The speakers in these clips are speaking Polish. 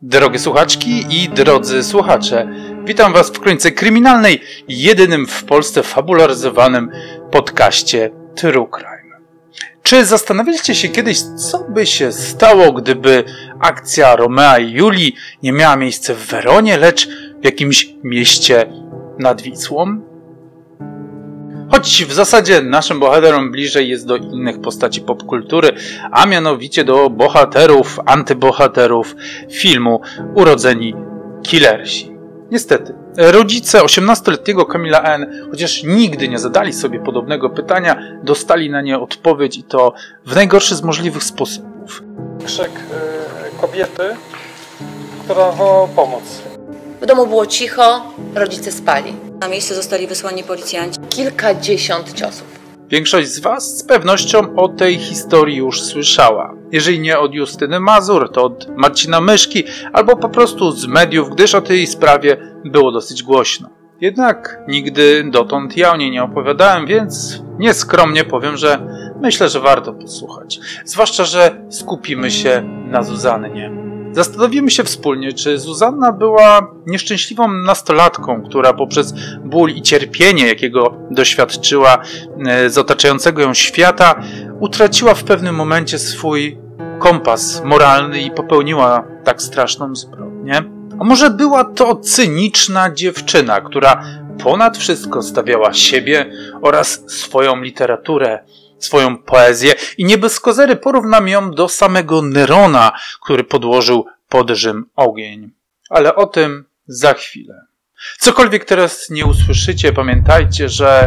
Drogie słuchaczki i drodzy słuchacze, witam Was w Kronice Kryminalnej, jedynym w Polsce fabularyzowanym podcaście True Crime. Czy zastanawialiście się kiedyś, co by się stało, gdyby akcja Romea i Julii nie miała miejsca w Weronie, lecz w jakimś mieście nad Wisłą? Choć w zasadzie naszym bohaterom bliżej jest do innych postaci popkultury, a mianowicie do bohaterów, antybohaterów filmu Urodzeni Killersi. Niestety, rodzice 18-letniego Kamila N., chociaż nigdy nie zadali sobie podobnego pytania, dostali na nie odpowiedź i to w najgorszy z możliwych sposobów. Krzyk kobiety, która wołała o pomoc. W domu było cicho, rodzice spali. Na miejsce zostali wysłani policjanci. Kilkadziesiąt ciosów. Większość z Was z pewnością o tej historii już słyszała. Jeżeli nie od Justyny Mazur, to od Marcina Myszki, albo po prostu z mediów, gdyż o tej sprawie było dosyć głośno. Jednak nigdy dotąd ja o niej nie opowiadałem, więc nieskromnie powiem, że myślę, że warto posłuchać. Zwłaszcza, że skupimy się na Zuzannie. Zastanowimy się wspólnie, czy Zuzanna była nieszczęśliwą nastolatką, która poprzez ból i cierpienie, jakiego doświadczyła z otaczającego ją świata, utraciła w pewnym momencie swój kompas moralny i popełniła tak straszną zbrodnię. A może była to cyniczna dziewczyna, która ponad wszystko stawiała siebie oraz swoją literaturę, swoją poezję i nie bez kozery porównam ją do samego Nerona, który podłożył pod Rzym ogień. Ale o tym za chwilę. Cokolwiek teraz nie usłyszycie, pamiętajcie, że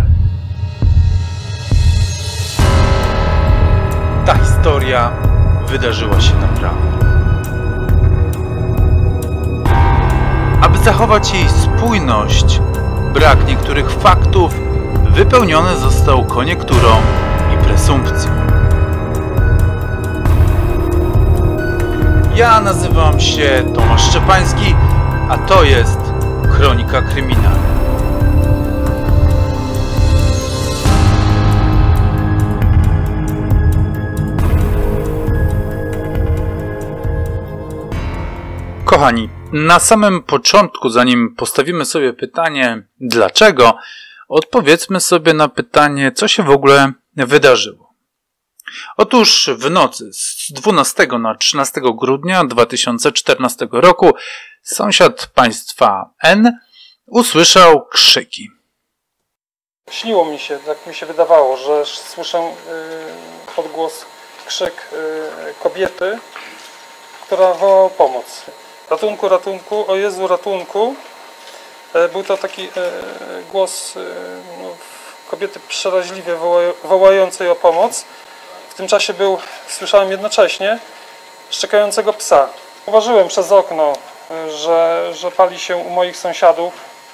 ta historia wydarzyła się naprawdę. Aby zachować jej spójność, brak niektórych faktów wypełniony został koniekturą i presumpcją. Ja nazywam się Tomasz Szczepański, a to jest Kronika Kryminalna. Kochani, na samym początku, zanim postawimy sobie pytanie dlaczego, odpowiedzmy sobie na pytanie, co się w ogóle wydarzyło. Otóż w nocy z 12 na 13 grudnia 2014 roku sąsiad państwa N usłyszał krzyki. Śniło mi się, tak mi się wydawało, że słyszę odgłos, krzyk kobiety, która wołała o pomoc. Ratunku, ratunku, o Jezu, ratunku. Był to taki głos kobiety przeraźliwie wołającej o pomoc. W tym czasie słyszałem jednocześnie szczekającego psa. Zauważyłem przez okno, że pali się u moich sąsiadów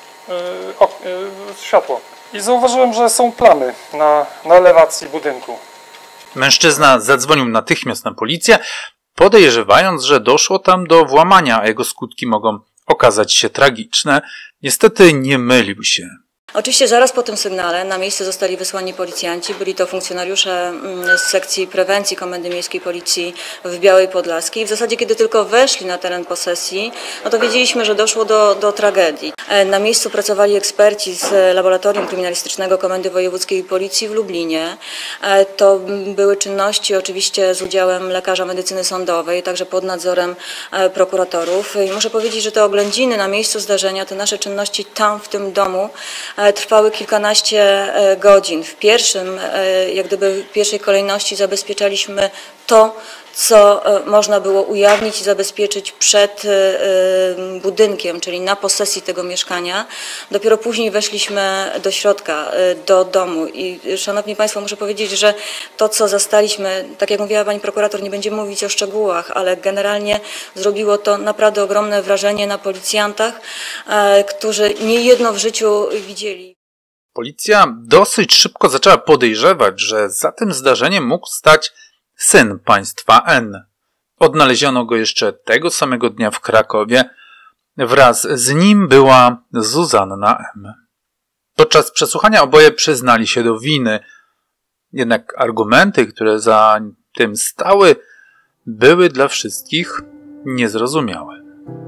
światło. I zauważyłem, że są plamy na elewacji budynku. Mężczyzna zadzwonił natychmiast na policję, podejrzewając, że doszło tam do włamania, a jego skutki mogą okazać się tragiczne. Niestety nie mylił się. Oczywiście zaraz po tym sygnale na miejsce zostali wysłani policjanci. Byli to funkcjonariusze z sekcji prewencji Komendy Miejskiej Policji w Białej Podlaskiej. W zasadzie kiedy tylko weszli na teren posesji, no to wiedzieliśmy, że doszło do tragedii. Na miejscu pracowali eksperci z Laboratorium Kryminalistycznego Komendy Wojewódzkiej Policji w Lublinie. To były czynności oczywiście z udziałem lekarza medycyny sądowej, także pod nadzorem prokuratorów. I muszę powiedzieć, że te oględziny na miejscu zdarzenia, te nasze czynności tam w tym domu trwały kilkanaście godzin. W pierwszej kolejności zabezpieczaliśmy to, co można było ujawnić i zabezpieczyć przed budynkiem, czyli na posesji tego mieszkania. Dopiero później weszliśmy do środka, do domu i szanowni Państwo, muszę powiedzieć, że to, co zastaliśmy, tak jak mówiła Pani prokurator, nie będziemy mówić o szczegółach, ale generalnie zrobiło to naprawdę ogromne wrażenie na policjantach, którzy niejedno w życiu widzieli. Policja dosyć szybko zaczęła podejrzewać, że za tym zdarzeniem mógł stać syn państwa N. Odnaleziono go jeszcze tego samego dnia w Krakowie. Wraz z nim była Zuzanna M. Podczas przesłuchania oboje przyznali się do winy. Jednak argumenty, które za tym stały, były dla wszystkich niezrozumiałe.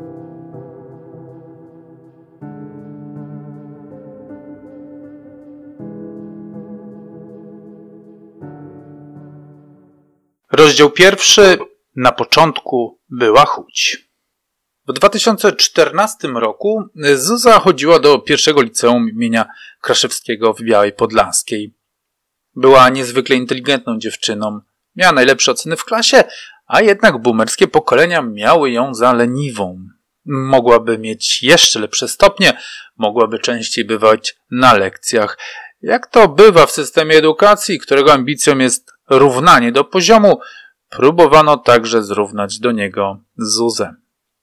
Rozdział 1. Na początku była chuć. W 2014 roku Zuza chodziła do pierwszego liceum imienia Kraszewskiego w Białej Podlaskiej. Była niezwykle inteligentną dziewczyną. Miała najlepsze oceny w klasie, a jednak boomerskie pokolenia miały ją za leniwą. Mogłaby mieć jeszcze lepsze stopnie, mogłaby częściej bywać na lekcjach. Jak to bywa w systemie edukacji, którego ambicją jest równanie do poziomu, próbowano także zrównać do niego Zuzę.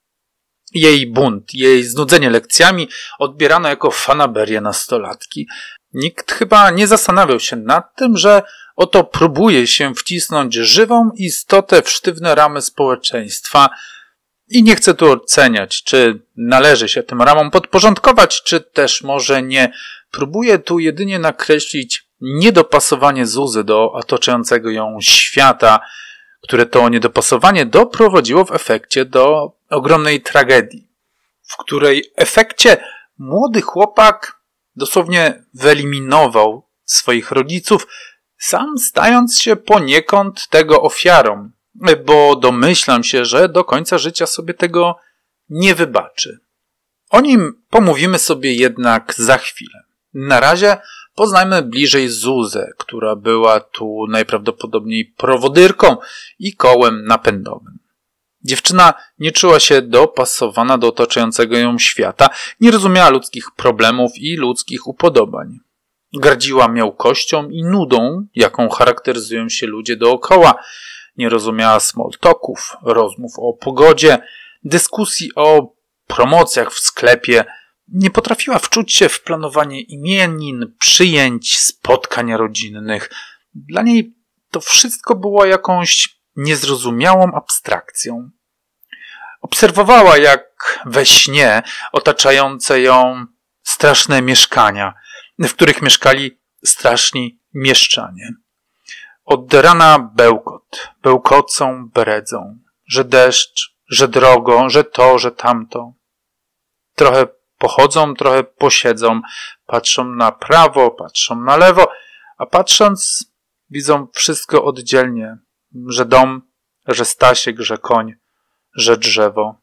Jej bunt, jej znudzenie lekcjami odbierano jako fanaberię nastolatki. Nikt chyba nie zastanawiał się nad tym, że oto próbuje się wcisnąć żywą istotę w sztywne ramy społeczeństwa i nie chcę tu oceniać, czy należy się tym ramom podporządkować, czy też może nie. Próbuję tu jedynie nakreślić niedopasowanie Zuzy do otaczającego ją świata, które to niedopasowanie doprowadziło w efekcie do ogromnej tragedii, w której efekcie młody chłopak dosłownie wyeliminował swoich rodziców, sam stając się poniekąd tego ofiarą, bo domyślam się, że do końca życia sobie tego nie wybaczy. O nim pomówimy sobie jednak za chwilę. Na razie poznajmy bliżej Zuzę, która była tu najprawdopodobniej prowodyrką i kołem napędowym. Dziewczyna nie czuła się dopasowana do otaczającego ją świata, nie rozumiała ludzkich problemów i ludzkich upodobań. Gardziła miałkością i nudą, jaką charakteryzują się ludzie dookoła. Nie rozumiała small talków, rozmów o pogodzie, dyskusji o promocjach w sklepie. Nie potrafiła wczuć się w planowanie imienin, przyjęć, spotkań rodzinnych. Dla niej to wszystko było jakąś niezrozumiałą abstrakcją. Obserwowała jak we śnie otaczające ją straszne mieszkania, w których mieszkali straszni mieszczanie. Od rana bełkot, bełkocą, bredzą, że deszcz, że drogo, że to, że tamto. Trochę pochodzą, trochę posiedzą, patrzą na prawo, patrzą na lewo, a patrząc widzą wszystko oddzielnie, że dom, że Stasiek, że koń, że drzewo.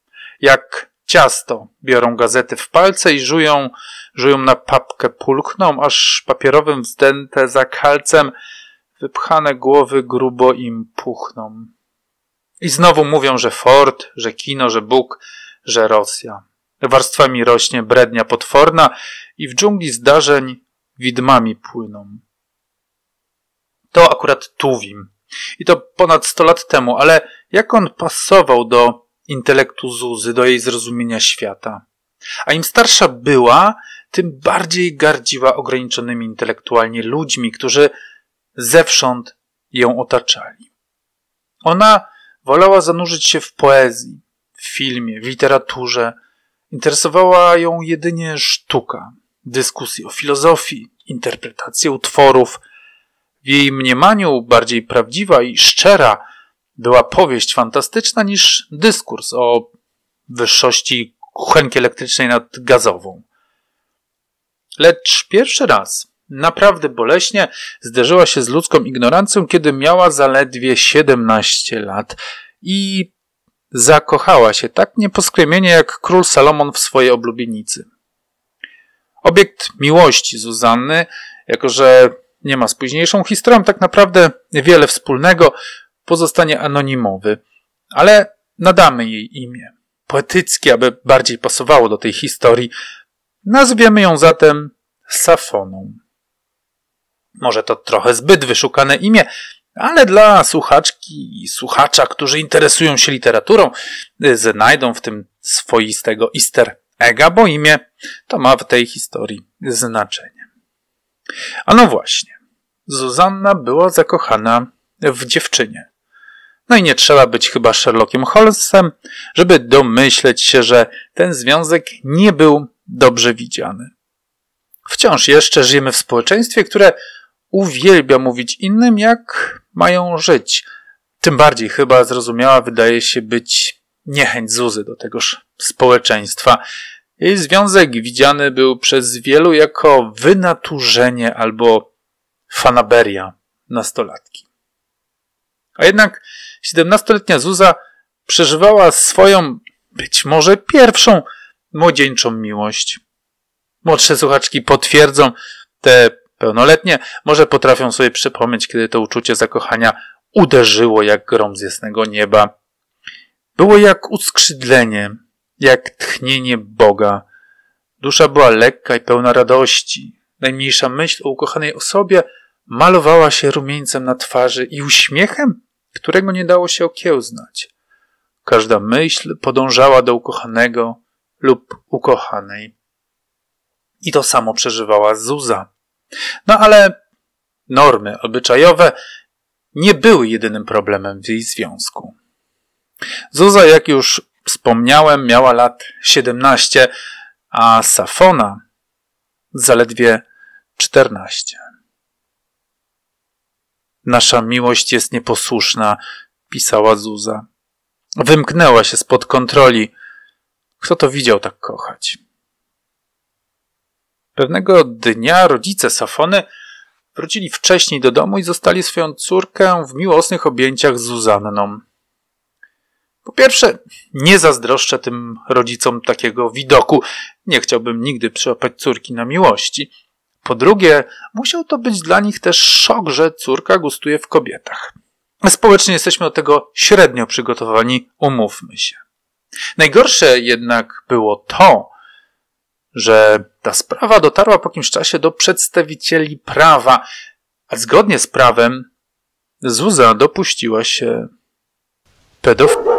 Jak ciasto biorą gazety w palce i żują na papkę, pulchną, aż papierowym wzdęte za kalcem wypchane głowy grubo im puchną. I znowu mówią, że Ford, że kino, że Bóg, że Rosja. Warstwami rośnie brednia potworna i w dżungli zdarzeń widmami płyną. To akurat Tuwim. I to ponad 100 lat temu, ale jak on pasował do intelektu Zuzy, do jej zrozumienia świata. A im starsza była, tym bardziej gardziła ograniczonymi intelektualnie ludźmi, którzy zewsząd ją otaczali. Ona wolała zanurzyć się w poezji, w filmie, w literaturze. Interesowała ją jedynie sztuka, dyskusje o filozofii, interpretacje utworów. W jej mniemaniu bardziej prawdziwa i szczera była powieść fantastyczna niż dyskurs o wyższości kuchenki elektrycznej nad gazową. Lecz pierwszy raz, naprawdę boleśnie, zderzyła się z ludzką ignorancją, kiedy miała zaledwie 17 lat i zakochała się tak nieposklepienie jak król Salomon w swojej oblubienicy. Obiekt miłości Zuzanny, jako że nie ma z późniejszą historią tak naprawdę wiele wspólnego, pozostanie anonimowy, ale nadamy jej imię. Poetyckie, aby bardziej pasowało do tej historii. Nazwiemy ją zatem Safoną. Może to trochę zbyt wyszukane imię, ale dla słuchaczki i słuchacza, którzy interesują się literaturą, znajdą w tym swoistego easter egga, bo imię to ma w tej historii znaczenie. A no właśnie, Zuzanna była zakochana w dziewczynie. No i nie trzeba być chyba Sherlockiem Holmesem, żeby domyśleć się, że ten związek nie był dobrze widziany. Wciąż jeszcze żyjemy w społeczeństwie, które uwielbia mówić innym, jak mają żyć. Tym bardziej chyba zrozumiała wydaje się być niechęć Zuzy do tegoż społeczeństwa. Jej związek widziany był przez wielu jako wynaturzenie albo fanaberia nastolatki. A jednak 17-letnia Zuza przeżywała swoją, być może pierwszą, młodzieńczą miłość. Młodsze słuchaczki potwierdzą, te pełnoletnie może potrafią sobie przypomnieć, kiedy to uczucie zakochania uderzyło jak grom z jasnego nieba. Było jak uskrzydlenie, jak tchnienie Boga. Dusza była lekka i pełna radości. Najmniejsza myśl o ukochanej osobie malowała się rumieńcem na twarzy i uśmiechem, którego nie dało się okiełznać. Każda myśl podążała do ukochanego lub ukochanej. I to samo przeżywała Zuza. No ale normy obyczajowe nie były jedynym problemem w jej związku. Zuza, jak już wspomniałem, miała lat 17, a Safona zaledwie 14. Nasza miłość jest nieposłuszna, pisała Zuza. Wymknęła się spod kontroli. Kto to widział tak kochać? Pewnego dnia rodzice Safony wrócili wcześniej do domu i zostali swoją córkę w miłosnych objęciach z Zuzanną. Po pierwsze, nie zazdroszczę tym rodzicom takiego widoku. Nie chciałbym nigdy przyłapać córki na miłości. Po drugie, musiał to być dla nich też szok, że córka gustuje w kobietach. Społecznie jesteśmy do tego średnio przygotowani, umówmy się. Najgorsze jednak było to, że ta sprawa dotarła po jakimś czasie do przedstawicieli prawa, a zgodnie z prawem Zuza dopuściła się pedofilii.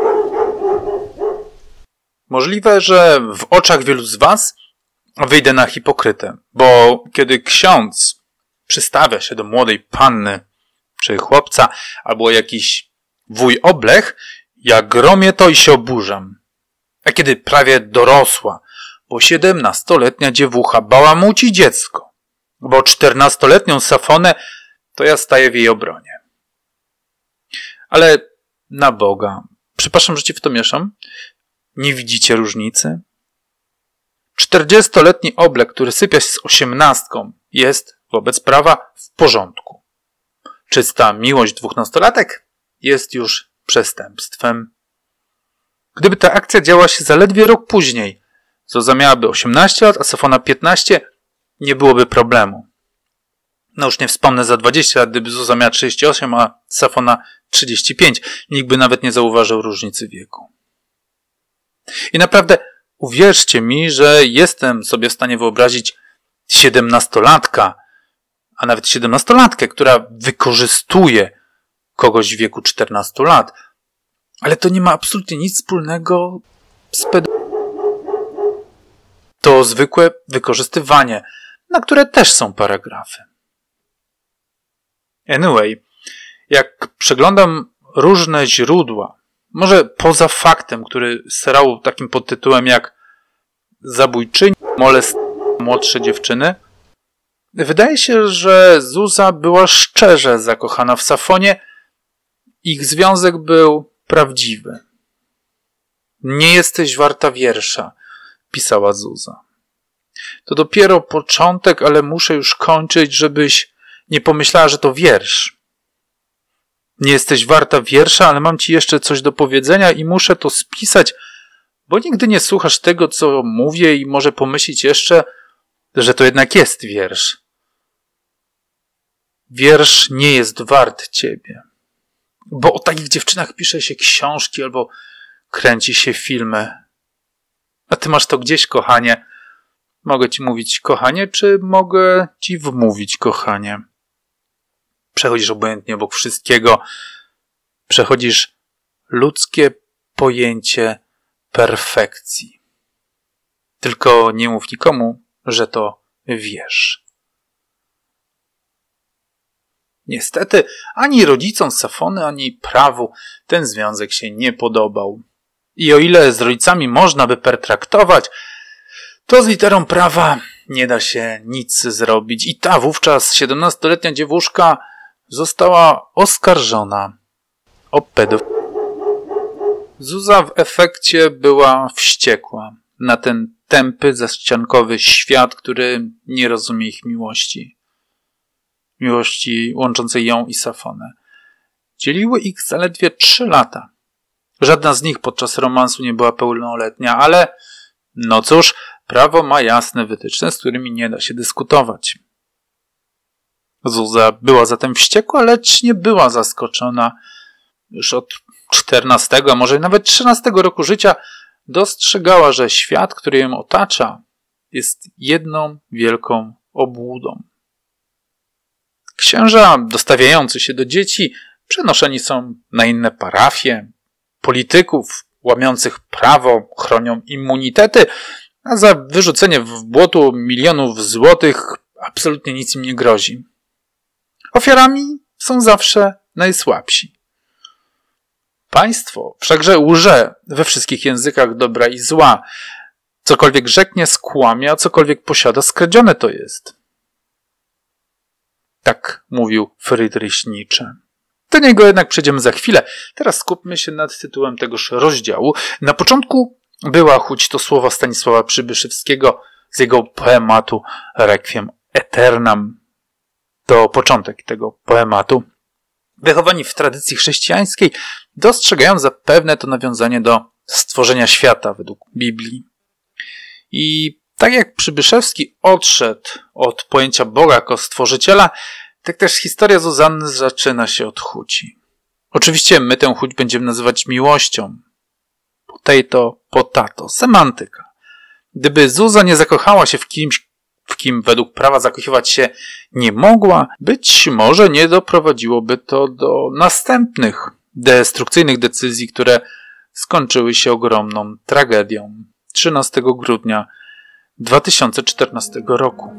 Możliwe, że w oczach wielu z was wyjdę na hipokrytę, bo kiedy ksiądz przystawia się do młodej panny czy chłopca, albo jakiś wuj oblech, ja gromię to i się oburzam. A kiedy prawie dorosła, bo 17-letnia dziewucha bałamuci dziecko, bo 14-letnią Safonę, to ja staję w jej obronie. Ale na Boga, przepraszam, że ci w to mieszam, nie widzicie różnicy? 40-letni oblek, który sypia się z 18, jest wobec prawa w porządku. Czysta miłość 12-latek jest już przestępstwem. Gdyby ta akcja działa się zaledwie rok później, Zuza miałaby 18 lat, a Safona 15, nie byłoby problemu. No już nie wspomnę za 20 lat, gdyby Zuza miała 38, a Safona 35. Nikt by nawet nie zauważył różnicy wieku. I naprawdę uwierzcie mi, że jestem sobie w stanie wyobrazić 17-latka, a nawet 17-latkę, która wykorzystuje kogoś w wieku 14 lat. Ale to nie ma absolutnie nic wspólnego z To zwykłe wykorzystywanie, na które też są paragrafy. Anyway, jak przeglądam różne źródła, może poza faktem, który serał takim podtytułem jak zabójczyni molestują młodsze dziewczyny, wydaje się, że Zuza była szczerze zakochana w Safonie. Ich związek był prawdziwy. Nie jesteś warta wiersza, pisała Zuza. To dopiero początek, ale muszę już kończyć, żebyś nie pomyślała, że to wiersz. Nie jesteś warta wiersza, ale mam ci jeszcze coś do powiedzenia i muszę to spisać, bo nigdy nie słuchasz tego, co mówię i może pomyśleć jeszcze, że to jednak jest wiersz. Wiersz nie jest wart ciebie. Bo o takich dziewczynach pisze się książki albo kręci się filmy. A ty masz to gdzieś, kochanie. Mogę ci mówić, kochanie, czy mogę ci wmówić, kochanie? Przechodzisz obojętnie obok wszystkiego. Przechodzisz ludzkie pojęcie perfekcji. Tylko nie mów nikomu, że to wiesz. Niestety, ani rodzicom Safony, ani prawu ten związek się nie podobał. I o ile z rodzicami można by pertraktować, to z literą prawa nie da się nic zrobić. I ta wówczas 17-letnia dziewuszka została oskarżona o pedofilię. Zuza w efekcie była wściekła na ten tępy, zaściankowy świat, który nie rozumie ich miłości. Miłości łączącej ją i Safonę. Dzieliły ich zaledwie 3 lata. Żadna z nich podczas romansu nie była pełnoletnia, ale no cóż, prawo ma jasne wytyczne, z którymi nie da się dyskutować. Zuza była zatem wściekła, lecz nie była zaskoczona. Już od 14, a może nawet 13 roku życia dostrzegała, że świat, który ją otacza, jest jedną wielką obłudą. Księża dostawiający się do dzieci przenoszeni są na inne parafie, polityków łamiących prawo chronią immunitety, a za wyrzucenie w błoto milionów złotych absolutnie nic im nie grozi. Ofiarami są zawsze najsłabsi. Państwo wszakże łże we wszystkich językach dobra i zła. Cokolwiek rzeknie, skłamie, a cokolwiek posiada, skradzione to jest. Tak mówił Friedrich Nietzsche. Do niego jednak przejdziemy za chwilę. Teraz skupmy się nad tytułem tegoż rozdziału. Na początku była chuć to słowa Stanisława Przybyszewskiego z jego poematu Requiem Aeternam. To początek tego poematu. Wychowani w tradycji chrześcijańskiej dostrzegają zapewne to nawiązanie do stworzenia świata według Biblii. I tak jak Przybyszewski odszedł od pojęcia Boga jako stworzyciela, tak też historia Zuzanny zaczyna się od chuci. Oczywiście my tę chuć będziemy nazywać miłością. Potato, potato, semantyka. Gdyby Zuza nie zakochała się w kimś, w kim według prawa zakochiwać się nie mogła, być może nie doprowadziłoby to do następnych destrukcyjnych decyzji, które skończyły się ogromną tragedią 13 grudnia 2014 roku.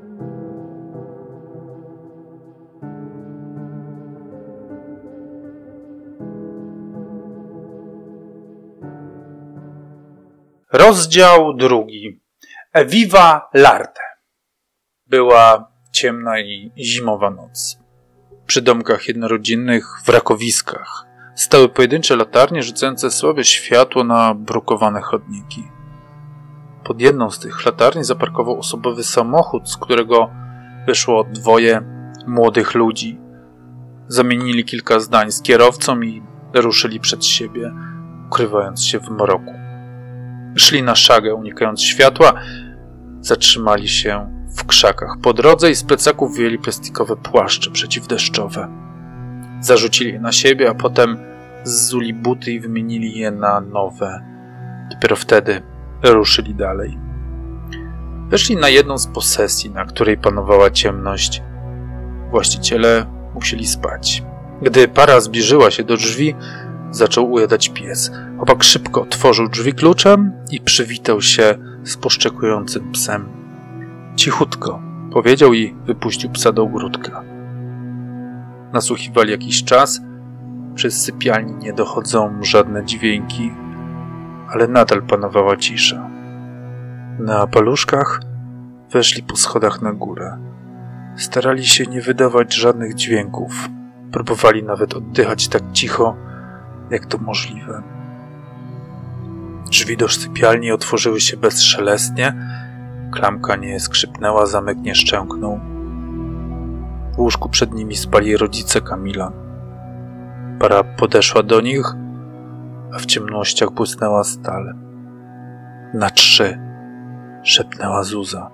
Rozdział 2. Viva l'arte. Była ciemna i zimowa noc. Przy domkach jednorodzinnych, w rakowiskach, stały pojedyncze latarnie rzucające słabe światło na brukowane chodniki. Pod jedną z tych latarni zaparkował osobowy samochód, z którego wyszło 2 młodych ludzi. Zamienili kilka zdań z kierowcą i ruszyli przed siebie, ukrywając się w mroku. Szli na szagę, unikając światła, zatrzymali się w krzakach po drodze i z plecaków wyjęli plastikowe płaszcze przeciwdeszczowe. Zarzucili je na siebie, a potem zzuli buty i wymienili je na nowe. Dopiero wtedy ruszyli dalej. Weszli na jedną z posesji, na której panowała ciemność. Właściciele musieli spać. Gdy para zbliżyła się do drzwi, zaczął ujadać pies. Chłopak szybko otworzył drzwi kluczem i przywitał się z poszczekującym psem. Cichutko, powiedział i wypuścił psa do ogródka. Nasłuchiwali jakiś czas. Przez sypialni nie dochodzą żadne dźwięki, ale nadal panowała cisza. Na paluszkach weszli po schodach na górę. Starali się nie wydawać żadnych dźwięków. Próbowali nawet oddychać tak cicho, jak to możliwe. Drzwi do sypialni otworzyły się bezszelestnie. Klamka nie skrzypnęła, zamek nie szczęknął. W łóżku przed nimi spali rodzice Kamila. Para podeszła do nich, a w ciemnościach błysnęła stal. Na 3, szepnęła Zuza.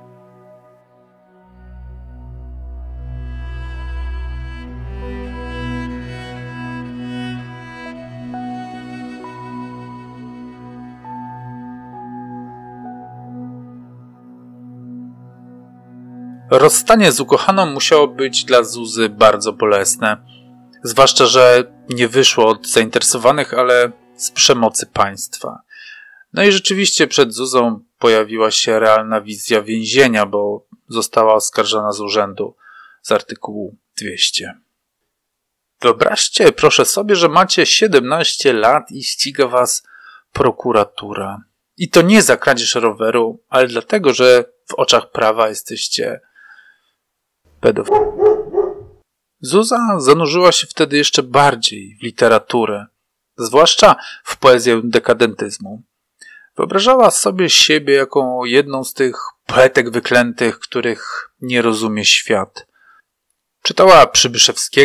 Rozstanie z ukochaną musiało być dla Zuzy bardzo bolesne. Zwłaszcza, że nie wyszło od zainteresowanych, ale z przemocy państwa. No i rzeczywiście przed Zuzą pojawiła się realna wizja więzienia, bo została oskarżona z urzędu z artykułu 200. Wyobraźcie proszę sobie, że macie 17 lat i ściga was prokuratura. I to nie za kradzież roweru, ale dlatego, że w oczach prawa jesteście pedofilami. Zuza zanurzyła się wtedy jeszcze bardziej w literaturę, zwłaszcza w poezję dekadentyzmu. Wyobrażała sobie siebie jako jedną z tych poetek wyklętych, których nie rozumie świat. Czytała Przybyszewskiego,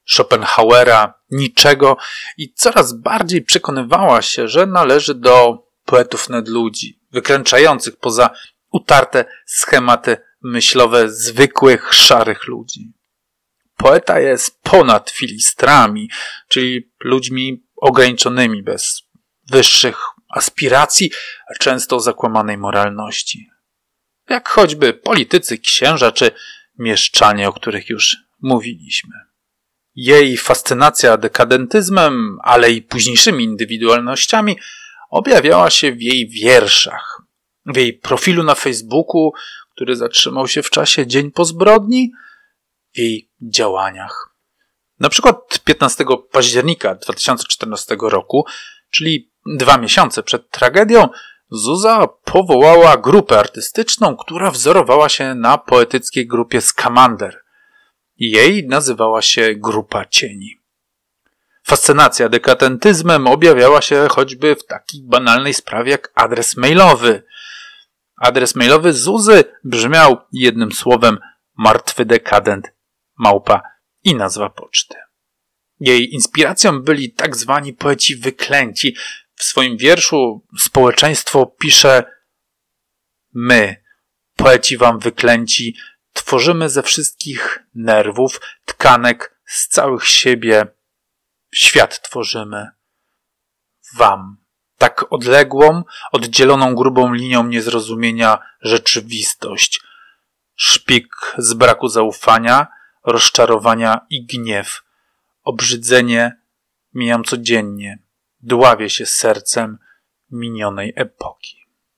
Schopenhauera, Niczego i coraz bardziej przekonywała się, że należy do poetów nadludzi, wykręcających poza utarte schematy myślowe zwykłych, szarych ludzi. Poeta jest ponad filistrami, czyli ludźmi ograniczonymi, bez wyższych aspiracji, a często zakłamanej moralności. Jak choćby politycy, księża czy mieszczanie, o których już mówiliśmy. Jej fascynacja dekadentyzmem, ale i późniejszymi indywidualnościami objawiała się w jej wierszach, w jej profilu na Facebooku, który zatrzymał się w czasie dzień po zbrodni, w jej działaniach. Na przykład 15 października 2014 roku, czyli 2 miesiące przed tragedią, Zuza powołała grupę artystyczną, która wzorowała się na poetyckiej grupie Skamander. Jej nazywała się Grupa Cieni. Fascynacja dekadentyzmem objawiała się choćby w takiej banalnej sprawie jak adres mailowy. Adres mailowy Zuzy brzmiał jednym słowem martwy dekadent @ i nazwa poczty. Jej inspiracją byli tak zwani poeci wyklęci. W swoim wierszu Społeczeństwo pisze: my, poeci wam wyklęci, tworzymy ze wszystkich nerwów, tkanek, z całych siebie świat tworzymy. Wam, tak odległą, oddzieloną grubą linią niezrozumienia rzeczywistość. Szpik z braku zaufania, rozczarowania i gniew. Obrzydzenie mijam codziennie. Dławię się sercem minionej epoki.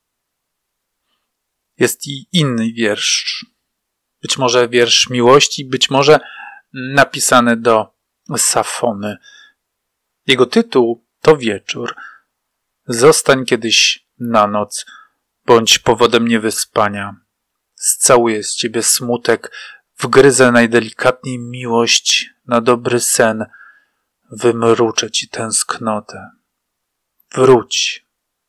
Jest i inny wiersz. Być może wiersz miłości, być może napisany do Safony. Jego tytuł to Wieczór. Zostań kiedyś na noc, bądź powodem niewyspania. Scałuję z ciebie smutek, wgryzę najdelikatniej miłość na dobry sen. Wymruczę ci tęsknotę. Wróć.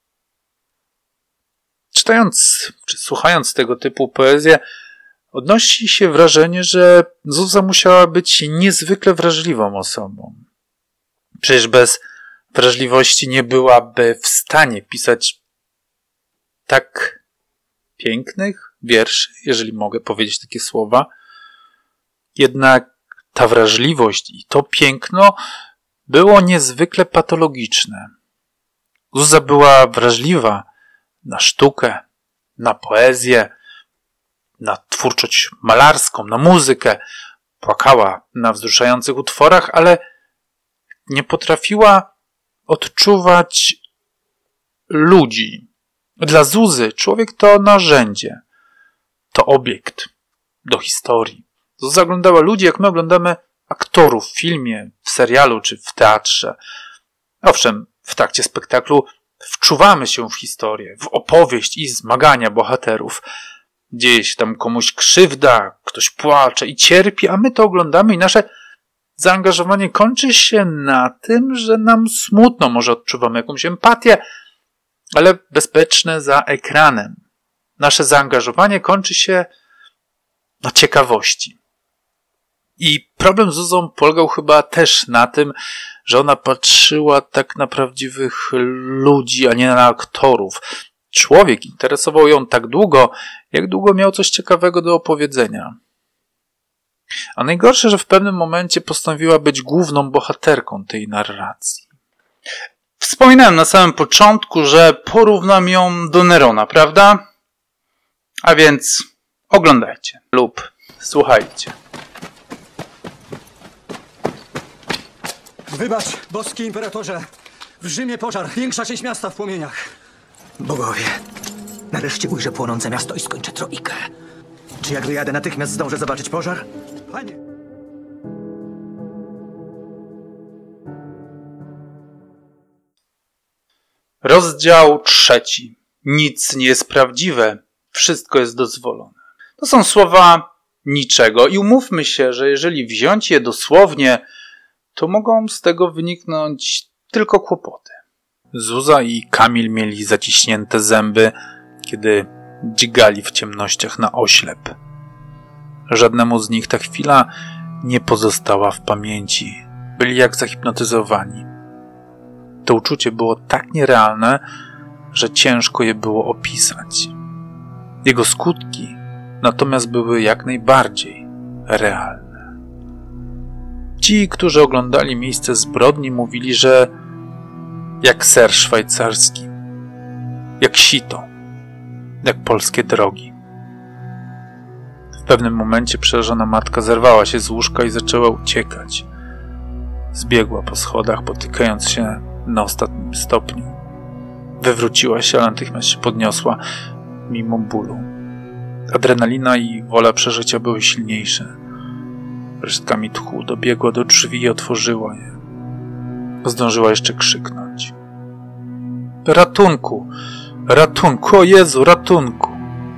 Czytając czy słuchając tego typu poezję, odnosi się wrażenie, że Zuza musiała być niezwykle wrażliwą osobą. Przecież bez wrażliwości nie byłaby w stanie pisać tak pięknych wierszy, jeżeli mogę powiedzieć takie słowa. Jednak ta wrażliwość i to piękno było niezwykle patologiczne. Zuza była wrażliwa na sztukę, na poezję, na twórczość malarską, na muzykę. Płakała na wzruszających utworach, ale nie potrafiła odczuwać ludzi. Dla Zuzy człowiek to narzędzie, to obiekt do historii. Zuza oglądała ludzi, jak my oglądamy aktorów w filmie, w serialu czy w teatrze. Owszem, w trakcie spektaklu wczuwamy się w historię, w opowieść i zmagania bohaterów. Dzieje się tam komuś krzywda, ktoś płacze i cierpi, a my to oglądamy i nasze zaangażowanie kończy się na tym, że nam smutno, może odczuwamy jakąś empatię, ale bezpieczne za ekranem. Nasze zaangażowanie kończy się na ciekawości. I problem z Zuzą polegał chyba też na tym, że ona patrzyła tak na prawdziwych ludzi, a nie na aktorów. Człowiek interesował ją tak długo, jak długo miał coś ciekawego do opowiedzenia. A najgorsze, że w pewnym momencie postanowiła być główną bohaterką tej narracji. Wspominałem na samym początku, że porównam ją do Nerona, prawda? A więc oglądajcie lub słuchajcie. Wybacz, boski imperatorze. W Rzymie pożar. Większa część miasta w płomieniach. Bogowie, nareszcie ujrzę płonące miasto i skończę troikę. Czy jak wyjadę, natychmiast zdążę zobaczyć pożar? Panie. Rozdział 3. Nic nie jest prawdziwe, wszystko jest dozwolone. To są słowa Niczego i umówmy się, że jeżeli wziąć je dosłownie, to mogą z tego wyniknąć tylko kłopoty. Zuza i Kamil mieli zaciśnięte zęby, kiedy dźgali w ciemnościach na oślep. Żadnemu z nich ta chwila nie pozostała w pamięci. Byli jak zahipnotyzowani. To uczucie było tak nierealne, że ciężko je było opisać. Jego skutki natomiast były jak najbardziej realne. Ci, którzy oglądali miejsce zbrodni, mówili, że jak ser szwajcarski, jak sito, jak polskie drogi. W pewnym momencie przerażona matka zerwała się z łóżka i zaczęła uciekać. Zbiegła po schodach, potykając się na ostatnim stopniu. Wywróciła się, ale natychmiast się podniosła, mimo bólu. Adrenalina i wola przeżycia były silniejsze. Resztkami tchu dobiegła do drzwi i otworzyła je. Zdążyła jeszcze krzyknąć. Ratunku! Ratunku! O Jezu, ratunku!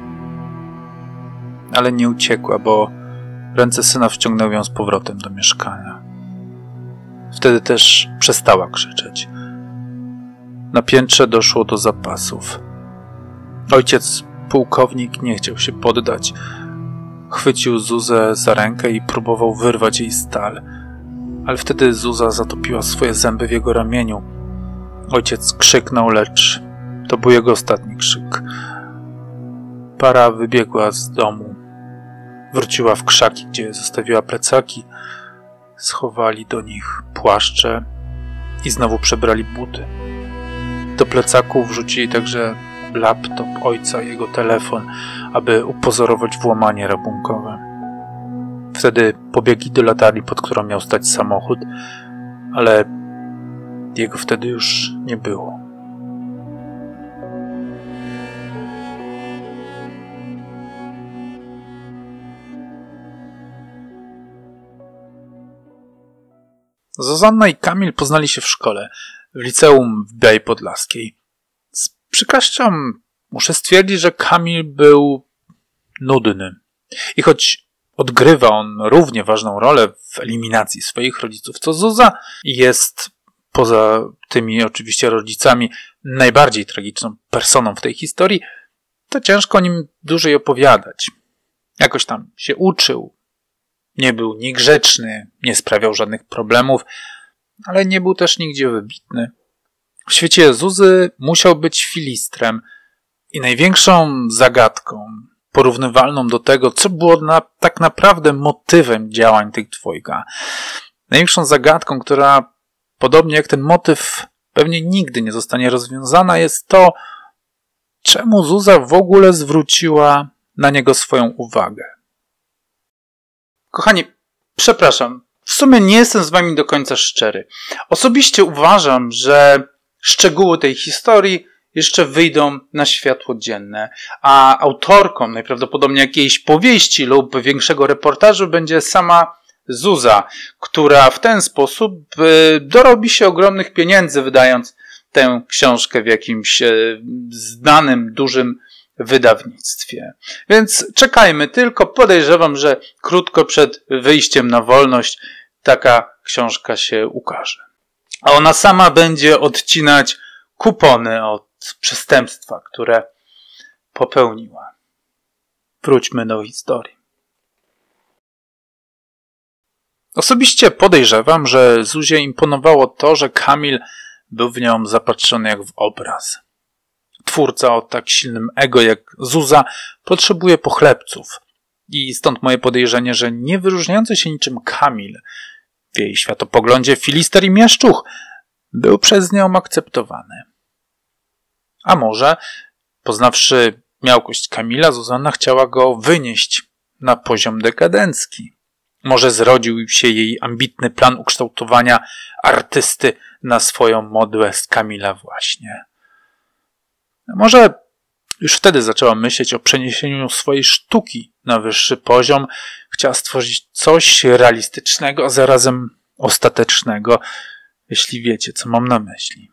Ale nie uciekła, bo ręce syna wciągnęły ją z powrotem do mieszkania. Wtedy też przestała krzyczeć. Na piętrze doszło do zapasów. Ojciec, pułkownik, nie chciał się poddać. Chwycił Zuzę za rękę i próbował wyrwać jej stal, ale wtedy Zuza zatopiła swoje zęby w jego ramieniu. Ojciec krzyknął, lecz to był jego ostatni krzyk. Para wybiegła z domu. Wróciła w krzaki, gdzie zostawiła plecaki. Schowali do nich płaszcze i znowu przebrali buty. Do plecaków wrzucili także laptop ojca i jego telefon, aby upozorować włamanie rabunkowe. Wtedy pobiegli do latarni, pod którą miał stać samochód, ale jego wtedy już nie było. Zuzanna i Kamil poznali się w szkole, w liceum w Białej Podlaskiej. Z przykrością muszę stwierdzić, że Kamil był nudny. I choć odgrywa on równie ważną rolę w eliminacji swoich rodziców, co Zuza, jest poza tymi oczywiście rodzicami najbardziej tragiczną personą w tej historii, to ciężko o nim dłużej opowiadać. Jakoś tam się uczył, nie był niegrzeczny, nie sprawiał żadnych problemów, ale nie był też nigdzie wybitny. W świecie Zuzy musiał być filistrem i największą zagadką, porównywalną do tego, co było tak naprawdę motywem działań tych dwojga. Największą zagadką, która podobnie jak ten motyw pewnie nigdy nie zostanie rozwiązana, jest to, czemu Zuza w ogóle zwróciła na niego swoją uwagę. Kochani, przepraszam, w sumie nie jestem z wami do końca szczery. Osobiście uważam, że szczegóły tej historii jeszcze wyjdą na światło dzienne, a autorką najprawdopodobniej jakiejś powieści lub większego reportażu będzie sama Zuza, która w ten sposób dorobi się ogromnych pieniędzy, wydając tę książkę w jakimś znanym, dużym wydawnictwie. Więc czekajmy tylko, podejrzewam, że krótko przed wyjściem na wolność taka książka się ukaże. A ona sama będzie odcinać kupony od przestępstwa, które popełniła. Wróćmy do historii. Osobiście podejrzewam, że Zuzie imponowało to, że Kamil był w nią zapatrzony jak w obraz. Twórca o tak silnym ego jak Zuza potrzebuje pochlebców. I stąd moje podejrzenie, że nie wyróżniający się niczym Kamil w jej światopoglądzie filister i mieszczuch był przez nią akceptowany. A może, poznawszy miałkość Kamila, Zuzanna chciała go wynieść na poziom dekadencki. Może zrodził się jej ambitny plan ukształtowania artysty na swoją modłę z Kamila właśnie. Może już wtedy zaczęła myśleć o przeniesieniu swojej sztuki na wyższy poziom. Chciała stworzyć coś realistycznego, a zarazem ostatecznego, jeśli wiecie, co mam na myśli.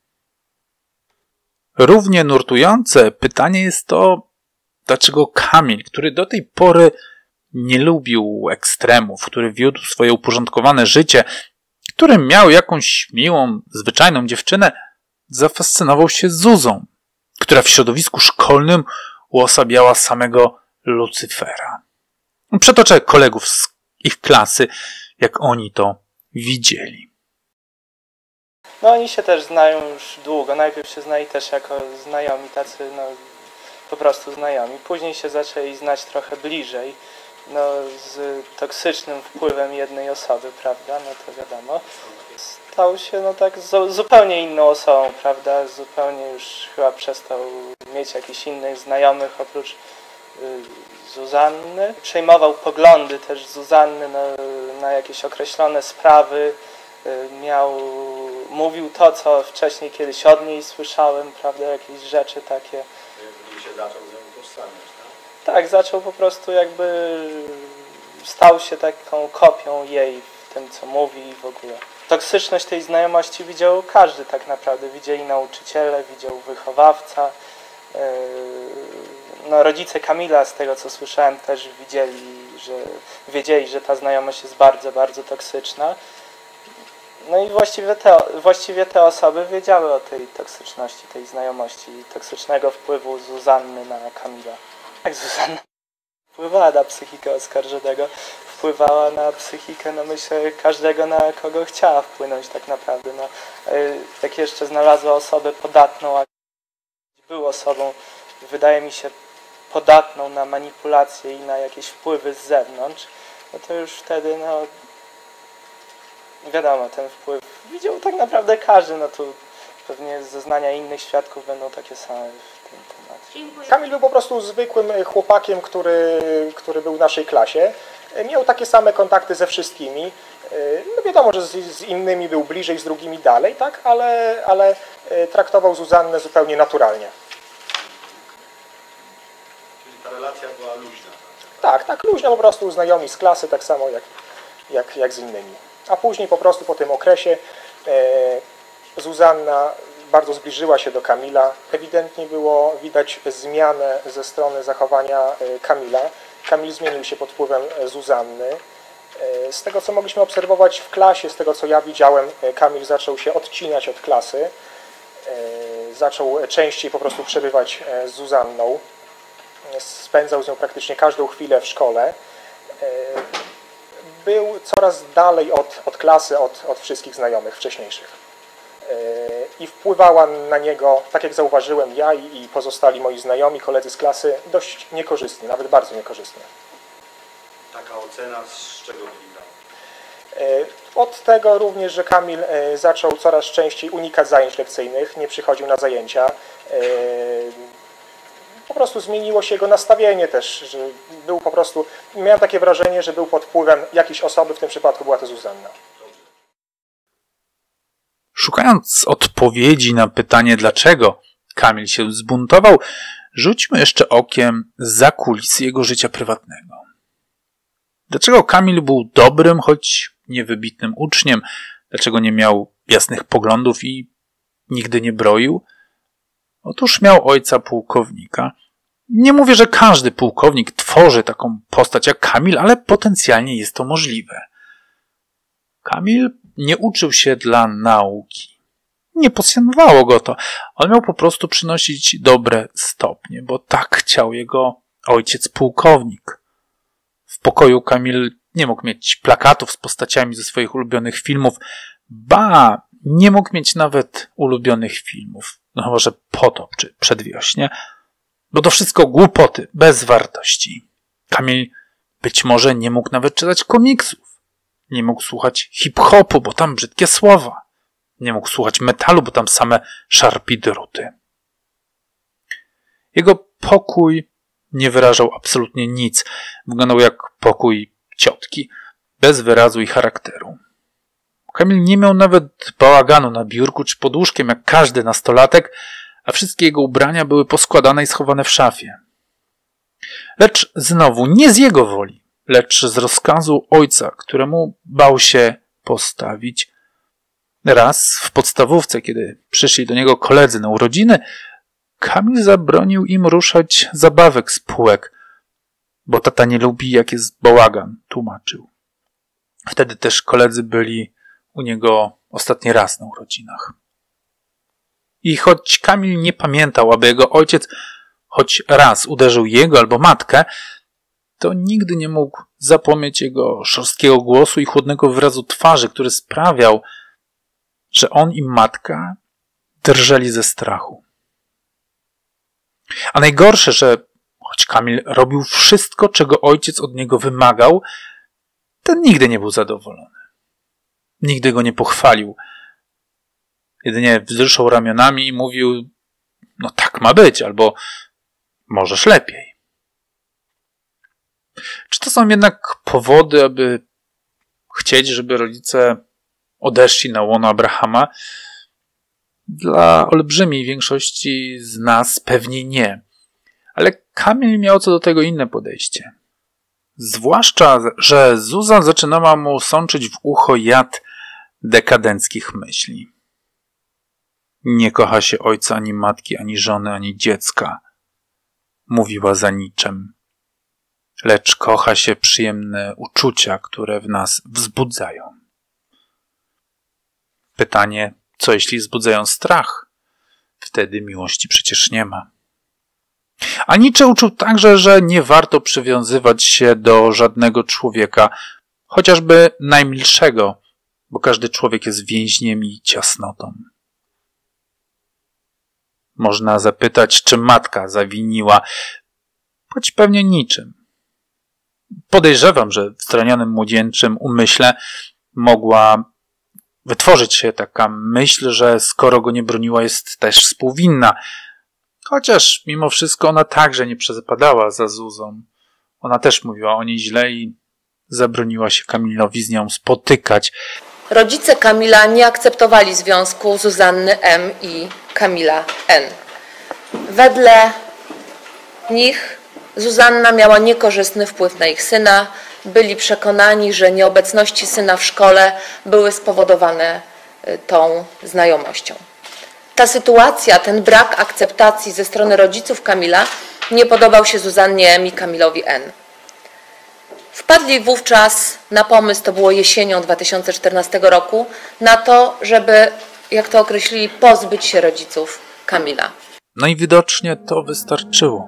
Równie nurtujące pytanie jest to, dlaczego Kamil, który do tej pory nie lubił ekstremów, który wiódł swoje uporządkowane życie, który miał jakąś miłą, zwyczajną dziewczynę, zafascynował się Zuzą, która w środowisku szkolnym uosabiała samego Lucyfera. Przytoczę kolegów z ich klasy, jak oni to widzieli. No oni się też znają już długo. Najpierw się znali też jako znajomi, tacy no po prostu znajomi. Później się zaczęli znać trochę bliżej, no z toksycznym wpływem jednej osoby, prawda, no to wiadomo. Stał się no tak zupełnie inną osobą, prawda, zupełnie już chyba przestał mieć jakichś innych znajomych oprócz Zuzanny. Przejmował poglądy też Zuzanny na jakieś określone sprawy. Mówił to, co wcześniej kiedyś od niej słyszałem, prawda, jakieś rzeczy takie. I się zaczął z nią utożsamiać, tak? Tak, zaczął po prostu jakby, stał się taką kopią jej w tym, co mówi i w ogóle. Toksyczność tej znajomości widział każdy tak naprawdę. Widzieli nauczyciele, widział wychowawca. No, rodzice Kamila, z tego co słyszałem, też wiedzieli, że ta znajomość jest bardzo, bardzo toksyczna. No i właściwie te osoby wiedziały o tej toksyczności, tej znajomości, toksycznego wpływu Zuzanny na Kamila. Jak Zuzanna wpływała na psychikę oskarżonego, wpływała na psychikę, no myślę, każdego, na kogo chciała wpłynąć tak naprawdę. No, jak jeszcze znalazła osobę podatną, a był osobą, wydaje mi się, podatną na manipulacje i na jakieś wpływy z zewnątrz, no to już wtedy, no wiadomo, ten wpływ widział tak naprawdę każdy, no tu pewnie zeznania innych świadków będą takie same w tym temacie. Kamil był po prostu zwykłym chłopakiem, który był w naszej klasie. Miał takie same kontakty ze wszystkimi. No wiadomo, że z innymi był bliżej, z drugimi dalej, tak? Ale traktował Zuzannę zupełnie naturalnie. Czyli ta relacja była luźna. Tak, luźna po prostu, znajomi z klasy, tak samo jak z innymi. A później po prostu po tym okresie Zuzanna bardzo zbliżyła się do Kamila. Ewidentnie było widać zmianę ze strony zachowania Kamila. Kamil zmienił się pod wpływem Zuzanny. Z tego, co mogliśmy obserwować w klasie, z tego, co ja widziałem, Kamil zaczął się odcinać od klasy. Zaczął częściej po prostu przebywać z Zuzanną. Spędzał z nią praktycznie każdą chwilę w szkole. Był coraz dalej od klasy, od wszystkich znajomych wcześniejszych. I wpływała na niego, tak jak zauważyłem ja i pozostali moi znajomi, koledzy z klasy, dość niekorzystnie, nawet bardzo niekorzystnie. Taka ocena z czego wynika? Od tego również, że Kamil zaczął coraz częściej unikać zajęć lekcyjnych, nie przychodził na zajęcia. Po prostu zmieniło się jego nastawienie też, że był po prostu, miałem takie wrażenie, że był pod wpływem jakiejś osoby, w tym przypadku była to Zuzanna. Szukając odpowiedzi na pytanie, dlaczego Kamil się zbuntował, rzućmy jeszcze okiem za kulisy jego życia prywatnego. Dlaczego Kamil był dobrym, choć niewybitnym uczniem? Dlaczego nie miał jasnych poglądów i nigdy nie broił? Otóż miał ojca pułkownika. Nie mówię, że każdy pułkownik tworzy taką postać jak Kamil, ale potencjalnie jest to możliwe. Kamil nie uczył się dla nauki. Nie pasjonowało go to. On miał po prostu przynosić dobre stopnie, bo tak chciał jego ojciec pułkownik. W pokoju Kamil nie mógł mieć plakatów z postaciami ze swoich ulubionych filmów. Ba, nie mógł mieć nawet ulubionych filmów. No chyba, że Potop czy Przedwiośnie. Bo to wszystko głupoty, bez wartości. Kamil być może nie mógł nawet czytać komiksów. Nie mógł słuchać hip-hopu, bo tam brzydkie słowa. Nie mógł słuchać metalu, bo tam same szarpidruty. Jego pokój nie wyrażał absolutnie nic. Wyglądał jak pokój ciotki, bez wyrazu i charakteru. Kamil nie miał nawet bałaganu na biurku czy pod łóżkiem, jak każdy nastolatek, a wszystkie jego ubrania były poskładane i schowane w szafie. Lecz znowu nie z jego woli, lecz z rozkazu ojca, któremu bał się postawić. Raz w podstawówce, kiedy przyszli do niego koledzy na urodziny, Kamil zabronił im ruszać zabawek z półek, bo tata nie lubi, jak jest bałagan, tłumaczył. Wtedy też koledzy byli u niego ostatni raz na urodzinach. I choć Kamil nie pamiętał, aby jego ojciec choć raz uderzył jego albo matkę, to nigdy nie mógł zapomnieć jego szorstkiego głosu i chłodnego wyrazu twarzy, który sprawiał, że on i matka drżeli ze strachu. A najgorsze, że choć Kamil robił wszystko, czego ojciec od niego wymagał, ten nigdy nie był zadowolony. Nigdy go nie pochwalił. Jedynie wzruszał ramionami i mówił: no tak ma być, albo możesz lepiej. Czy to są jednak powody, aby chcieć, żeby rodzice odeszli na łono Abrahama? Dla olbrzymiej większości z nas pewnie nie. Ale Kamil miał co do tego inne podejście. Zwłaszcza, że Zuza zaczynała mu sączyć w ucho jad dekadenckich myśli. Nie kocha się ojca, ani matki, ani żony, ani dziecka, mówiła za niczym. Lecz kocha się przyjemne uczucia, które w nas wzbudzają. Pytanie, co jeśli wzbudzają strach? Wtedy miłości przecież nie ma. A Nietzsche uczył także, że nie warto przywiązywać się do żadnego człowieka, chociażby najmilszego, bo każdy człowiek jest więźniem i ciasnotą. Można zapytać, czy matka zawiniła, choć pewnie niczym. Podejrzewam, że w zranionym młodzieńczym umyśle mogła wytworzyć się taka myśl, że skoro go nie broniła, jest też współwinna. Chociaż mimo wszystko ona także nie przepadała za Zuzą. Ona też mówiła o niej źle i zabroniła się Kamilowi z nią spotykać. Rodzice Kamila nie akceptowali związku Zuzanny M. i Kamila N. Wedle nich Zuzanna miała niekorzystny wpływ na ich syna. Byli przekonani, że nieobecności syna w szkole były spowodowane tą znajomością. Ta sytuacja, ten brak akceptacji ze strony rodziców Kamila nie podobał się Zuzannie M. i Kamilowi N. Wpadli wówczas na pomysł, to było jesienią 2014 roku, na to, żeby, jak to określili, pozbyć się rodziców Kamila. No i widocznie to wystarczyło.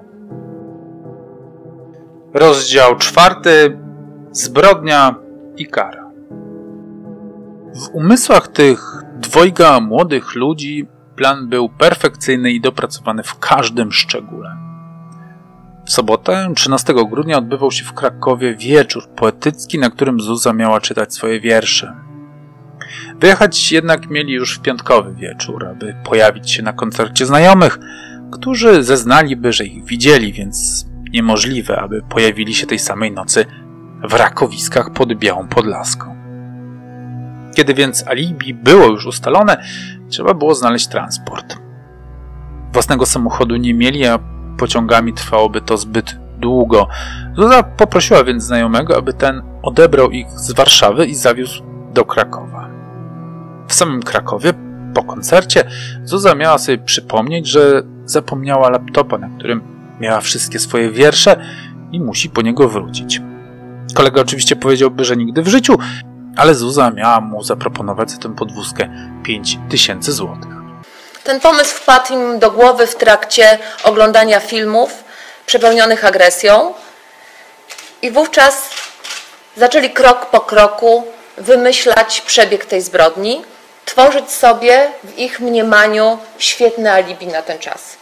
Rozdział 4. Zbrodnia i kara. W umysłach tych dwojga młodych ludzi plan był perfekcyjny i dopracowany w każdym szczególe. W sobotę, 13 grudnia, odbywał się w Krakowie wieczór poetycki, na którym Zuza miała czytać swoje wiersze. Wyjechać jednak mieli już w piątkowy wieczór, aby pojawić się na koncercie znajomych, którzy zeznaliby, że ich widzieli, więc niemożliwe, aby pojawili się tej samej nocy w Rakowiskach pod Białą Podlaską. Kiedy więc alibi było już ustalone, trzeba było znaleźć transport. Własnego samochodu nie mieli, a pociągami trwałoby to zbyt długo. Zuza poprosiła więc znajomego, aby ten odebrał ich z Warszawy i zawiózł do Krakowa. W samym Krakowie, po koncercie, Zuza miała sobie przypomnieć, że zapomniała laptopa, na którym miała wszystkie swoje wiersze i musi po niego wrócić. Kolega oczywiście powiedziałby, że nigdy w życiu, ale Zuza miała mu zaproponować za tę podwózkę 5000 złotych. Ten pomysł wpadł im do głowy w trakcie oglądania filmów przepełnionych agresją i wówczas zaczęli krok po kroku wymyślać przebieg tej zbrodni, tworzyć sobie w ich mniemaniu świetne alibi na ten czas.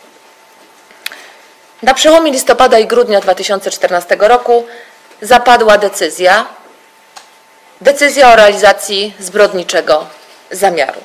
Na przełomie listopada i grudnia 2014 roku zapadła decyzja o realizacji zbrodniczego zamiaru.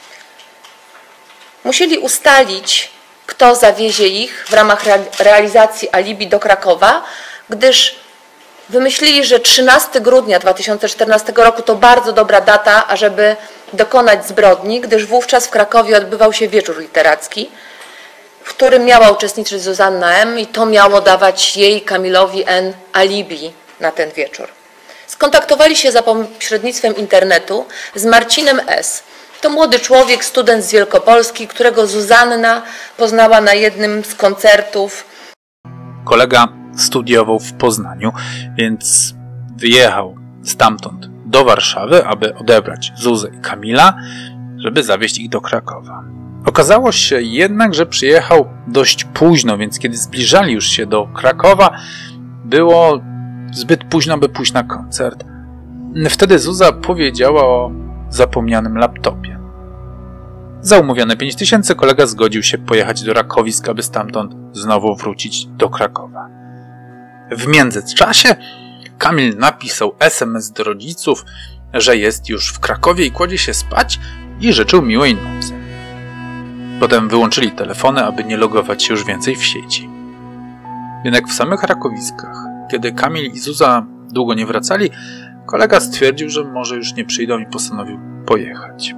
Musieli ustalić, kto zawiezie ich w ramach realizacji alibi do Krakowa, gdyż wymyślili, że 13 grudnia 2014 roku to bardzo dobra data, ażeby dokonać zbrodni, gdyż wówczas w Krakowie odbywał się wieczór literacki, w którym miała uczestniczyć Zuzanna M. i to miało dawać jej, Kamilowi N. alibi na ten wieczór. Skontaktowali się za pośrednictwem internetu z Marcinem S. To młody człowiek, student z Wielkopolski, którego Zuzanna poznała na jednym z koncertów. Kolega studiował w Poznaniu, więc wyjechał stamtąd do Warszawy, aby odebrać Zuzę i Kamila, żeby zawieźć ich do Krakowa. Okazało się jednak, że przyjechał dość późno, więc kiedy zbliżali już się do Krakowa, było Zbyt późno, by pójść na koncert. Wtedy Zuza powiedziała o zapomnianym laptopie. Za umówione 5000 kolega zgodził się pojechać do Rakowisk, aby stamtąd znowu wrócić do Krakowa. W międzyczasie Kamil napisał SMS do rodziców, że jest już w Krakowie i kładzie się spać i życzył miłej nocy. Potem wyłączyli telefony, aby nie logować się już więcej w sieci. Jednak w samych Rakowiskach, kiedy Kamil i Zuza długo nie wracali, kolega stwierdził, że może już nie przyjdą i postanowił pojechać.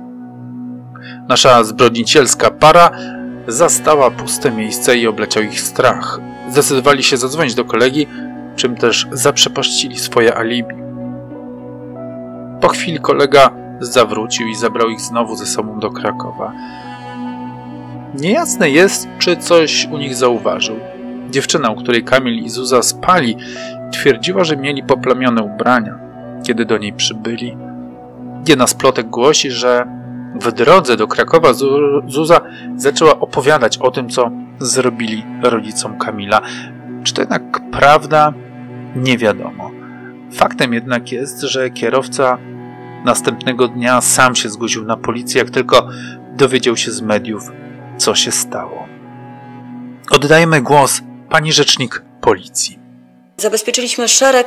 Nasza zbrodnicicielska para zastała puste miejsce i obleciał ich strach. Zdecydowali się zadzwonić do kolegi, czym też zaprzepaścili swoje alibi. Po chwili kolega zawrócił i zabrał ich znowu ze sobą do Krakowa. Niejasne jest, czy coś u nich zauważył. Dziewczyna, u której Kamil i Zuza spali, twierdziła, że mieli poplamione ubrania, kiedy do niej przybyli. Jedna z plotek głosi, że w drodze do Krakowa Zuza zaczęła opowiadać o tym, co zrobili rodzicom Kamila. Czy to jednak prawda? Nie wiadomo. Faktem jednak jest, że kierowca następnego dnia sam się zgłosił na policję, jak tylko dowiedział się z mediów, co się stało. Oddajemy głos pani rzecznik policji. Zabezpieczyliśmy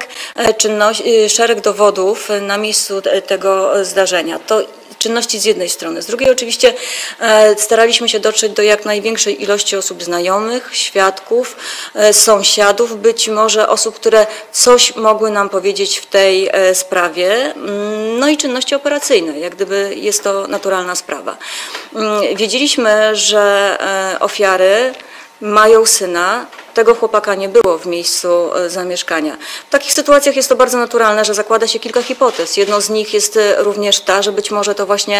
szereg dowodów na miejscu tego zdarzenia. To czynności z jednej strony. Z drugiej oczywiście staraliśmy się dotrzeć do jak największej ilości osób znajomych, świadków, sąsiadów, być może osób, które coś mogły nam powiedzieć w tej sprawie. No i czynności operacyjne, jak gdyby jest to naturalna sprawa. Wiedzieliśmy, że ofiary mają syna. Tego chłopaka nie było w miejscu zamieszkania. W takich sytuacjach jest to bardzo naturalne, że zakłada się kilka hipotez. Jedną z nich jest również ta, że być może to właśnie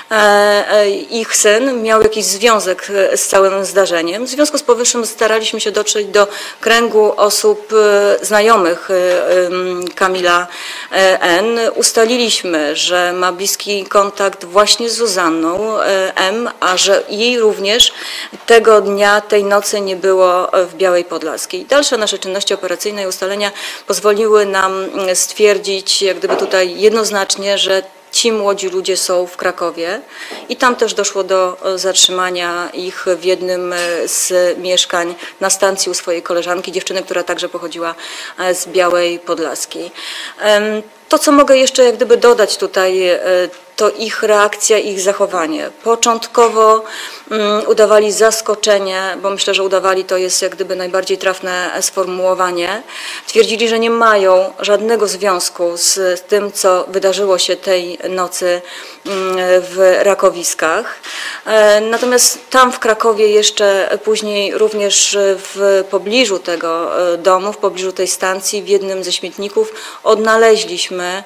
ich syn miał jakiś związek z całym zdarzeniem. W związku z powyższym staraliśmy się dotrzeć do kręgu osób znajomych Kamila N. Ustaliliśmy, że ma bliski kontakt właśnie z Zuzanną M., a że jej również tego dnia, tej nocy nie było w Białej Podlaskiej. Dalsze nasze czynności operacyjne i ustalenia pozwoliły nam stwierdzić, jak gdyby tutaj jednoznacznie, że ci młodzi ludzie są w Krakowie i tam też doszło do zatrzymania ich w jednym z mieszkań na stacji u swojej koleżanki, dziewczyny, która także pochodziła z Białej Podlaskiej. To, co mogę jeszcze jak gdyby dodać tutaj, to ich reakcja, ich zachowanie. Początkowo udawali zaskoczenie, bo myślę, że udawali to jest jak gdyby najbardziej trafne sformułowanie. Twierdzili, że nie mają żadnego związku z tym, co wydarzyło się tej nocy w Rakowiskach. Natomiast tam w Krakowie jeszcze później również w pobliżu tego domu, w pobliżu tej stacji, w jednym ze śmietników odnaleźliśmy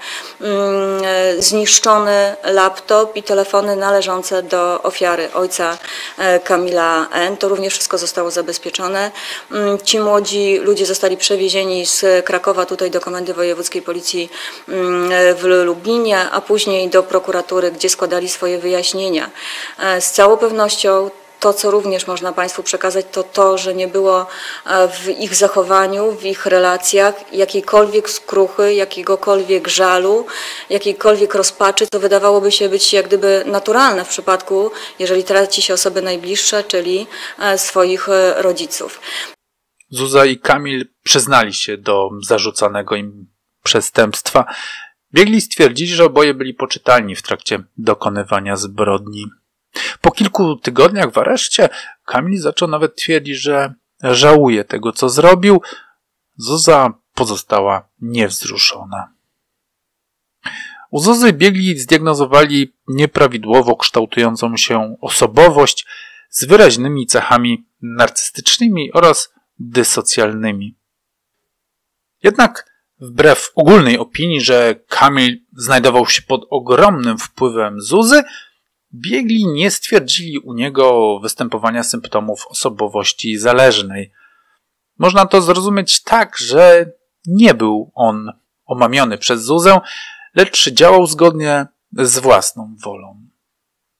zniszczony laptop i telefony należące do ofiary, ojca Kamila N. To również wszystko zostało zabezpieczone. Ci młodzi ludzie zostali przewiezieni z Krakowa tutaj do Komendy Wojewódzkiej Policji w Lublinie, a później do prokuratury, gdzie składali swoje wyjaśnienia. Z całą pewnością to, co również można Państwu przekazać, to to, że nie było w ich zachowaniu, w ich relacjach jakiejkolwiek skruchy, jakiegokolwiek żalu, jakiejkolwiek rozpaczy, co wydawałoby się być jak gdyby naturalne w przypadku, jeżeli traci się osoby najbliższe, czyli swoich rodziców. Zuza i Kamil przyznali się do zarzucanego im przestępstwa. Biegli stwierdzili, że oboje byli poczytalni w trakcie dokonywania zbrodni. Po kilku tygodniach w areszcie Kamil zaczął nawet twierdzić, że żałuje tego, co zrobił. Zuza pozostała niewzruszona. U Zuzy biegli zdiagnozowali nieprawidłowo kształtującą się osobowość z wyraźnymi cechami narcystycznymi oraz dysocjalnymi. Jednak wbrew ogólnej opinii, że Kamil znajdował się pod ogromnym wpływem Zuzy, biegli nie stwierdzili u niego występowania symptomów osobowości zależnej. Można to zrozumieć tak, że nie był on omamiony przez Zuzę, lecz działał zgodnie z własną wolą.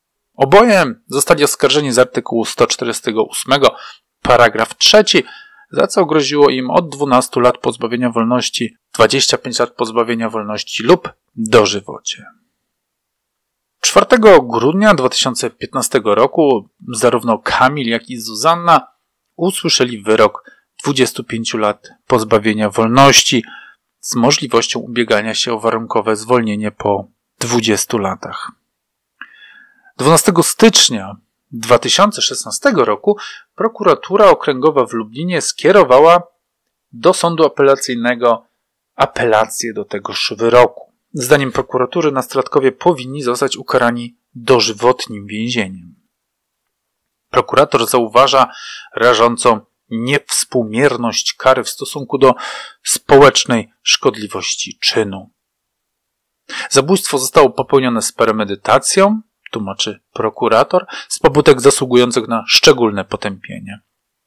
Oboje zostali oskarżeni z artykułu 148, paragraf 3, za co groziło im od 12 lat pozbawienia wolności, 25 lat pozbawienia wolności lub dożywocie. 4 grudnia 2015 roku zarówno Kamil, jak i Zuzanna usłyszeli wyrok 25 lat pozbawienia wolności z możliwością ubiegania się o warunkowe zwolnienie po 20 latach. 12 stycznia 2016 roku prokuratura okręgowa w Lublinie skierowała do sądu apelacyjnego apelację do tegoż wyroku. Zdaniem prokuratury nastolatkowie powinni zostać ukarani dożywotnim więzieniem. Prokurator zauważa rażącą niewspółmierność kary w stosunku do społecznej szkodliwości czynu. Zabójstwo zostało popełnione z premedytacją, tłumaczy prokurator, z pobudek zasługujących na szczególne potępienie.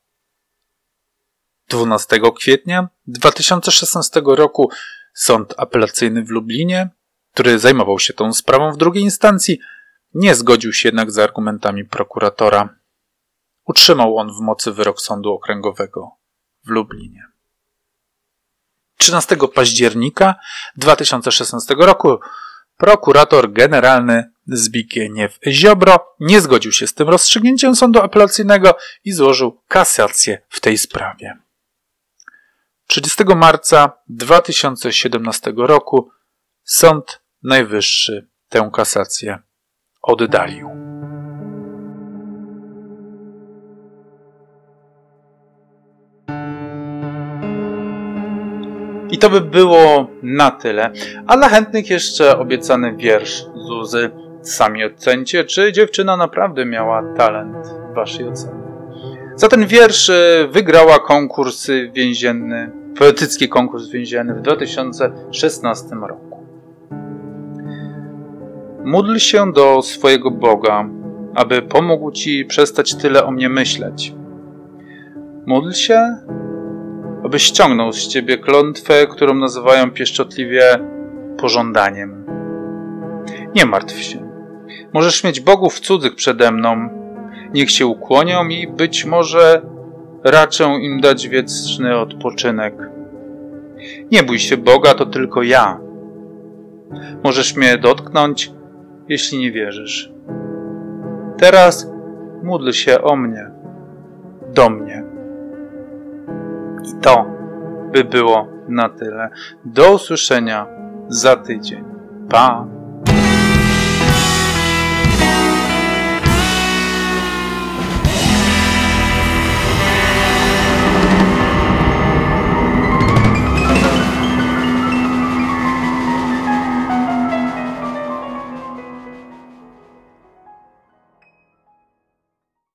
12 kwietnia 2016 roku Sąd Apelacyjny w Lublinie, który zajmował się tą sprawą w drugiej instancji, nie zgodził się jednak z argumentami prokuratora. Utrzymał on w mocy wyrok Sądu Okręgowego w Lublinie. 13 października 2016 roku prokurator generalny Zbigniew Ziobro nie zgodził się z tym rozstrzygnięciem Sądu Apelacyjnego i złożył kasację w tej sprawie. 30 marca 2017 roku Sąd Najwyższy tę kasację oddalił. I to by było na tyle. A dla chętnych jeszcze obiecany wiersz Zuzy. Sami ocencie, czy dziewczyna naprawdę miała talent w waszej ocenie. Za ten wiersz wygrała konkurs więzienny, poetycki konkurs więzienny w 2016 roku. Módl się do swojego Boga, aby pomógł ci przestać tyle o mnie myśleć. Módl się, aby ściągnął z ciebie klątwę, którą nazywają pieszczotliwie pożądaniem. Nie martw się. Możesz mieć bogów cudzych przede mną. Niech się ukłonią i być może raczę im dać wieczny odpoczynek. Nie bój się Boga, to tylko ja. Możesz mnie dotknąć, jeśli nie wierzysz. Teraz módl się o mnie, do mnie. I to by było na tyle. Do usłyszenia za tydzień. Pa!